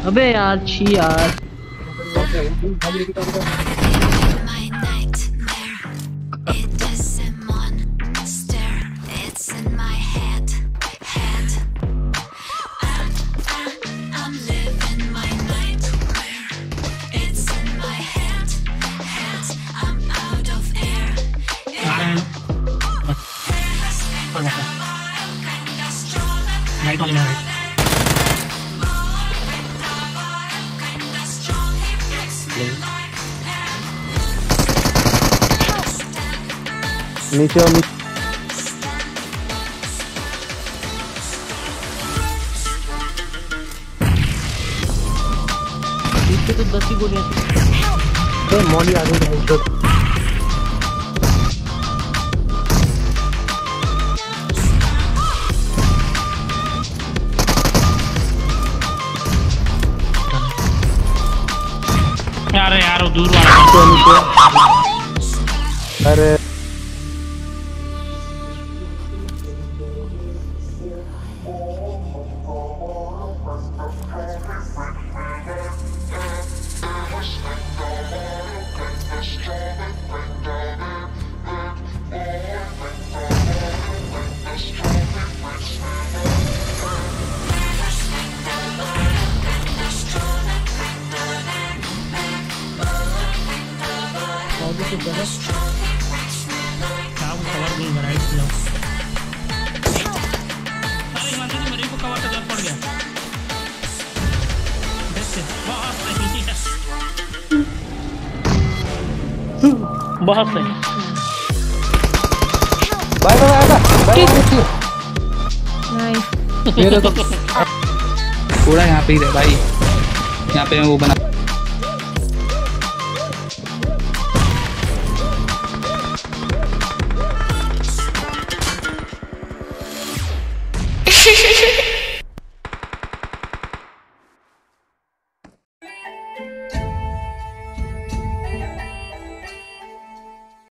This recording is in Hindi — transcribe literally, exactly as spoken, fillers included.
अबे यार छी यार राइट वाले में राइट नीचे और नीचे पीछे तो दस ही गोलियां थी। तो मॉली आ गई है यार यार दूर वाला अरे बहुत सही। Bye bye bye bye nice. मेरे तो पूरा यहाँ पे ही है भाई, यहाँ पे मैं वो बना